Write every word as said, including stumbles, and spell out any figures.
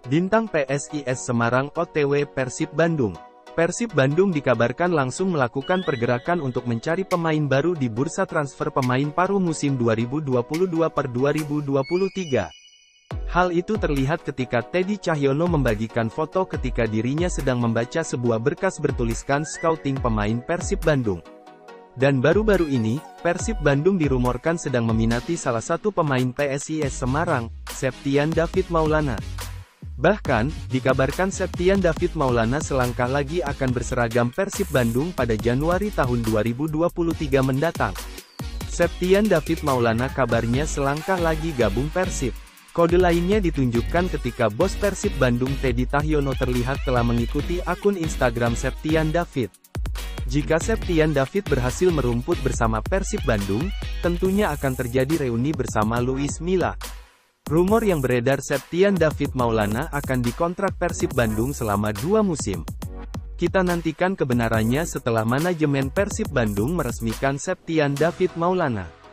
Bintang P S I S Semarang O T W Persib Bandung. Persib Bandung dikabarkan langsung melakukan pergerakan untuk mencari pemain baru di bursa transfer pemain paruh musim dua ribu dua puluh dua per dua ribu dua puluh tiga. Hal itu terlihat ketika Teddy Cahyono membagikan foto ketika dirinya sedang membaca sebuah berkas bertuliskan scouting pemain Persib Bandung. Dan baru-baru ini, Persib Bandung dirumorkan sedang meminati salah satu pemain P S I S Semarang, Septian David Maulana. Bahkan, dikabarkan Septian David Maulana selangkah lagi akan berseragam Persib Bandung pada Januari tahun dua ribu dua puluh tiga mendatang. Septian David Maulana kabarnya selangkah lagi gabung Persib. Kode lainnya ditunjukkan ketika bos Persib Bandung Teddy Cahyono terlihat telah mengikuti akun Instagram Septian David. Jika Septian David berhasil merumput bersama Persib Bandung, tentunya akan terjadi reuni bersama Luis Milla. Rumor yang beredar Septian David Maulana akan dikontrak Persib Bandung selama dua musim. Kita nantikan kebenarannya setelah manajemen Persib Bandung meresmikan Septian David Maulana.